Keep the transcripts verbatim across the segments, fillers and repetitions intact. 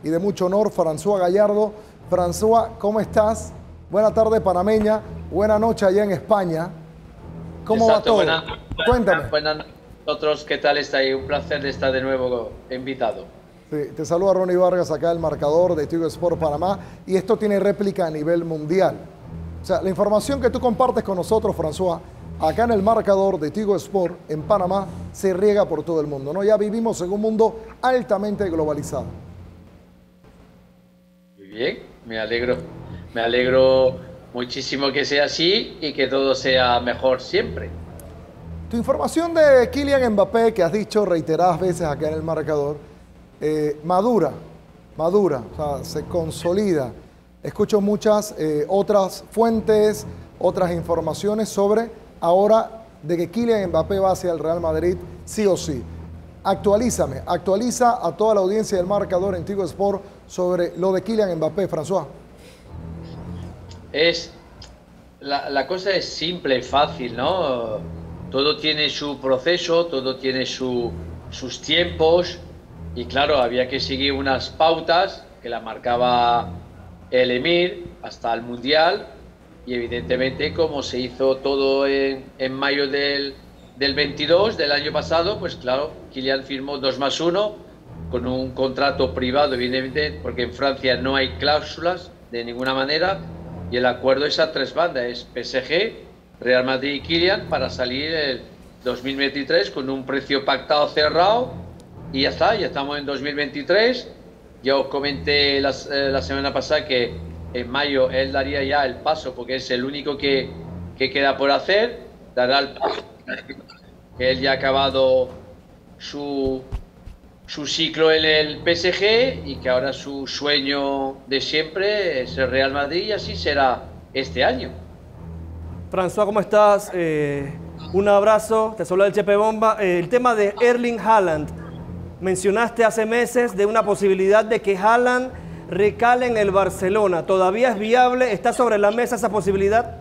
y de mucho honor, François Gallardo. François, ¿cómo estás? Buena tarde panameña, buena noche allá en España. ¿Cómo Exacto, va todo? Buena, Cuéntame. Buenas nosotros, ¿qué tal estáis? Un placer de estar de nuevo invitado. Sí, te saluda Ronnie Vargas, acá el marcador de Tigo Sport Panamá, y esto tiene réplica a nivel mundial. O sea, la información que tú compartes con nosotros, François, acá en el marcador de Tigo Sport en Panamá, se riega por todo el mundo, ¿no? Ya vivimos en un mundo altamente globalizado. Muy bien, me alegro. Me alegro muchísimo que sea así y que todo sea mejor siempre. Tu información de Kylian Mbappé, que has dicho reiteradas veces acá en el marcador, eh, madura, madura, o sea, se consolida. Escucho muchas eh, otras fuentes, otras informaciones sobre ahora de que Kylian Mbappé va hacia el Real Madrid sí o sí. Actualízame, actualiza a toda la audiencia del marcador en Tigo Sport sobre lo de Kylian Mbappé, François. Es, la, la cosa es simple y fácil, ¿no? Todo tiene su proceso, todo tiene su, sus tiempos y claro, había que seguir unas pautas que la marcaba el Emir hasta el Mundial y evidentemente como se hizo todo en, en mayo del, del veintidós del año pasado, pues claro, Kylian firmó dos más uno con un contrato privado, evidentemente, porque en Francia no hay cláusulas de ninguna manera y el acuerdo es a tres bandas, es P S G, Real Madrid y Kylian para salir el dos mil veintitrés con un precio pactado cerrado y ya está, ya estamos en dos mil veintitrés. Ya os comenté la, eh, la semana pasada que en mayo él daría ya el paso porque es el único que, que queda por hacer, dará el paso, que él ya ha acabado su, su ciclo en el P S G y que ahora su sueño de siempre es el Real Madrid y así será este año. François, ¿cómo estás? Eh, un abrazo, te saluda el Chepe Bomba. Eh, el tema de Erling Haaland. Mencionaste hace meses de una posibilidad de que Haaland recale en el Barcelona. ¿Todavía es viable? ¿Está sobre la mesa esa posibilidad?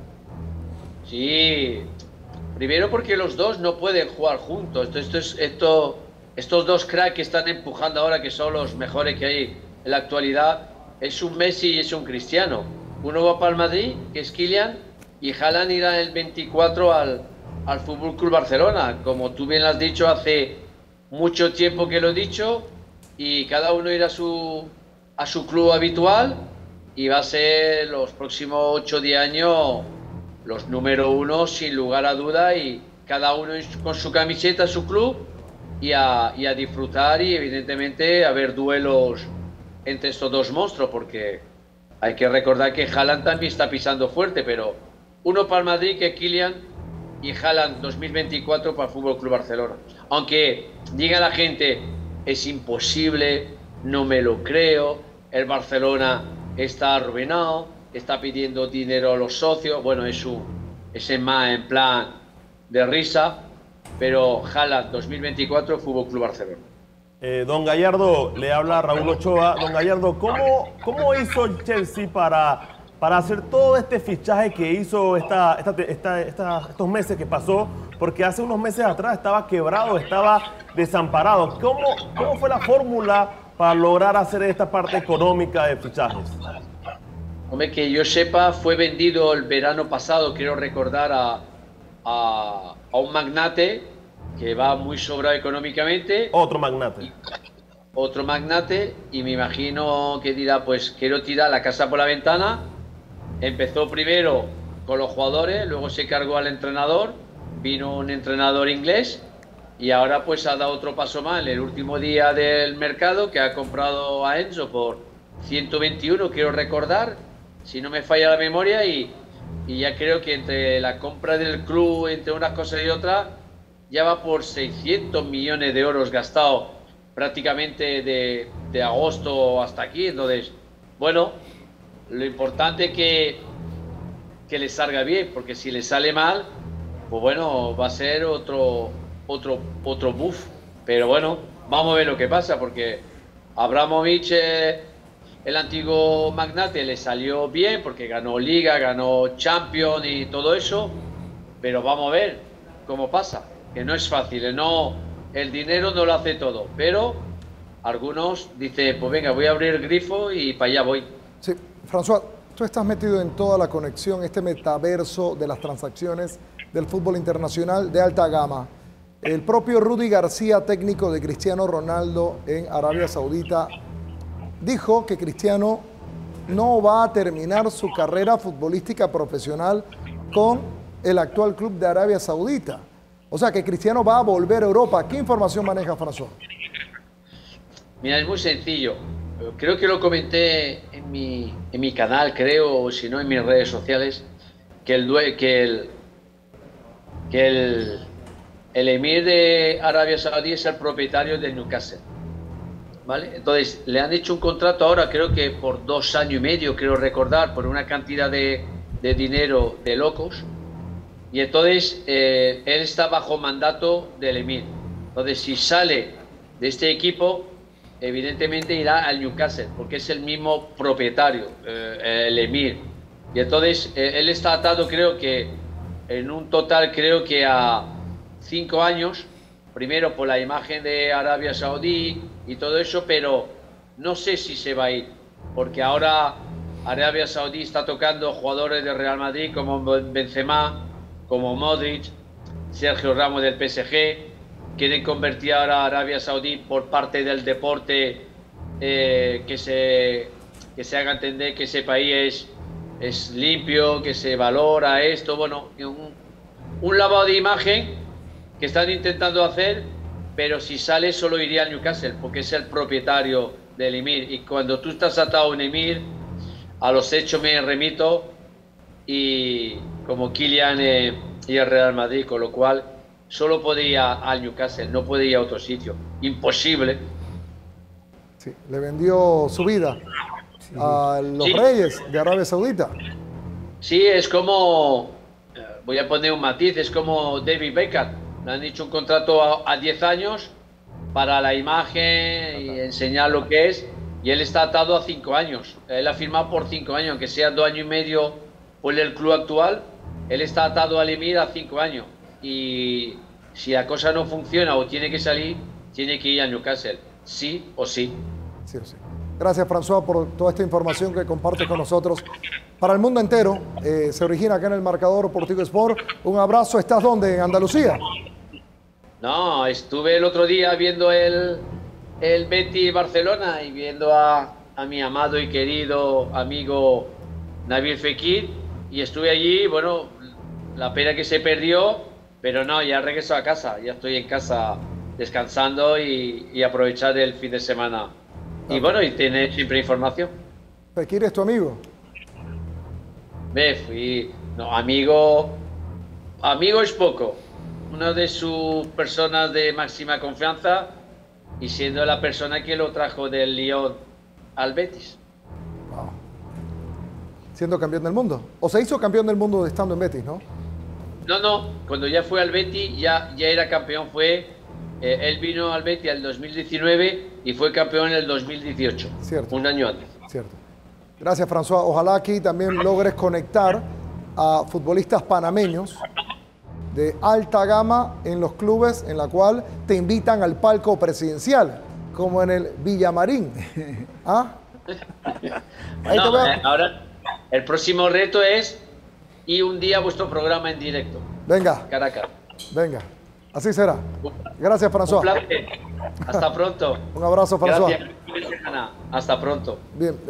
Sí, primero porque los dos no pueden jugar juntos. Esto, esto, esto, estos dos cracks que están empujando ahora, que son los mejores que hay en la actualidad, es un Messi y es un Cristiano. Uno va para el Madrid, que es Kylian, y Haaland irá el veinticuatro al, al F C Barcelona. Como tú bien has dicho, hace mucho tiempo que lo he dicho, y cada uno irá a su, a su club habitual, y va a ser los próximos ocho o diez años los número uno sin lugar a duda, y cada uno con su camiseta, su club, y a, y a disfrutar y evidentemente a ver duelos entre estos dos monstruos, porque hay que recordar que Haaland también está pisando fuerte, pero uno para el Madrid que Kylian y Haaland dos mil veinticuatro para el F C Barcelona. Aunque diga la gente, es imposible, no me lo creo, el Barcelona está arruinado, está pidiendo dinero a los socios, bueno, es, un, es más en plan de risa, pero Haaland dos mil veinticuatro F C Barcelona. Eh, don Gallardo, le habla Raúl Ochoa. Don Gallardo, ¿cómo, cómo hizo el Chelsea para... para hacer todo este fichaje que hizo esta, esta, esta, esta, estos meses que pasó? Porque hace unos meses atrás estaba quebrado, estaba desamparado. ¿Cómo, cómo fue la fórmula para lograr hacer esta parte económica de fichajes? Hombre, que yo sepa, fue vendido el verano pasado, quiero recordar, a, a, a un magnate que va muy sobrado económicamente. Otro magnate. Y, otro magnate, y me imagino que dirá, pues quiero tirar la casa por la ventana. Empezó primero con los jugadores, luego se cargó al entrenador, vino un entrenador inglés y ahora pues ha dado otro paso más en el último día del mercado, que ha comprado a Enzo por ciento veintiuno, quiero recordar, si no me falla la memoria, y, y ya creo que entre la compra del club, entre unas cosas y otras, ya va por seiscientos millones de euros gastados prácticamente de, de agosto hasta aquí. Entonces, bueno, lo importante es que, que le salga bien, porque si le sale mal, pues bueno, va a ser otro, otro, otro buff. Pero bueno, vamos a ver lo que pasa, porque Abramovich, eh, el antiguo magnate, le salió bien, porque ganó Liga, ganó Champions y todo eso, pero vamos a ver cómo pasa, que no es fácil, no, el dinero no lo hace todo, pero algunos dicen, pues venga, voy a abrir el grifo y para allá voy. Sí, François, tú estás metido en toda la conexión, este metaverso de las transacciones del fútbol internacional de alta gama. El propio Rudy García, técnico de Cristiano Ronaldo en Arabia Saudita, dijo que Cristiano no va a terminar su carrera futbolística profesional con el actual club de Arabia Saudita. O sea, que Cristiano va a volver a Europa. ¿Qué información maneja François? Mira, es muy sencillo. Creo que lo comenté en mi, en mi canal, creo, o si no en mis redes sociales, que el, que el, que el, el emir de Arabia Saudí es el propietario del Newcastle. ¿Vale? Entonces, le han hecho un contrato ahora, creo que por dos años y medio, creo recordar, por una cantidad de, de dinero de locos. Y entonces, eh, él está bajo mandato del emir. Entonces, si sale de este equipo, evidentemente irá al Newcastle, porque es el mismo propietario, eh, el emir. Y entonces, eh, él está atado, creo que, en un total, creo que a cinco años, primero por la imagen de Arabia Saudí y todo eso, pero no sé si se va a ir, porque ahora Arabia Saudí está tocando jugadores de Real Madrid como Benzema, como Modric, Sergio Ramos del P S G. Quieren convertir ahora a Arabia Saudí por parte del deporte, eh, que, se, que se haga entender que ese país es, es limpio, que se valora esto, bueno, un, un lavado de imagen que están intentando hacer, pero si sale solo iría al Newcastle, porque es el propietario del emir, y cuando tú estás atado a un emir, a los hechos me remito, y como Kylian eh, y el Real Madrid, con lo cual solo puede ir al Newcastle, no puede ir a otro sitio, imposible. Sí, le vendió su vida sí. a los sí. reyes de Arabia Saudita. Sí, es como, voy a poner un matiz, es como David Beckham. Le han hecho un contrato a diez años para la imagen y enseñar lo que es, y él está atado a cinco años. Él ha firmado por cinco años, aunque sea dos años y medio por el club actual, él está atado al emir a cinco años. Y si la cosa no funciona o tiene que salir, tiene que ir a Newcastle, sí o sí. Sí o sí. Gracias, François, por toda esta información que compartes con nosotros. Para el mundo entero, eh, se origina acá en el marcador por Tigo Sport. Un abrazo. ¿Estás dónde? ¿En Andalucía? No, estuve el otro día viendo el, el Betis Barcelona y viendo a, a mi amado y querido amigo Nabil Fekir, y estuve allí, bueno, la pena que se perdió, pero no, ya regreso a casa, ya estoy en casa descansando y, y aprovechar el fin de semana. Y bueno, y tener siempre información. ¿Fekir es tu amigo? Ve, fui, no, amigo, amigo es poco. Una de sus personas de máxima confianza, y siendo la persona que lo trajo del Lyon al Betis. Wow. Siendo campeón del mundo. O se hizo campeón del mundo estando en Betis, ¿no? No, no. Cuando ya fue al Betis, ya, ya era campeón. Fue, eh, él vino al Betis en el dos mil diecinueve y fue campeón en el dos mil dieciocho. Cierto. Un año antes. Cierto. Gracias, François. Ojalá aquí también logres conectar a futbolistas panameños de alta gama en los clubes en la cual te invitan al palco presidencial, como en el Villamarín. ¿Ah? Ahí No, te veo. eh, ahora el próximo reto es ir un día a vuestro programa en directo. Venga. Caracas. Venga. Así será. Gracias, François. Un placer. Hasta pronto. Un abrazo, François. Gracias. Hasta pronto. Bien.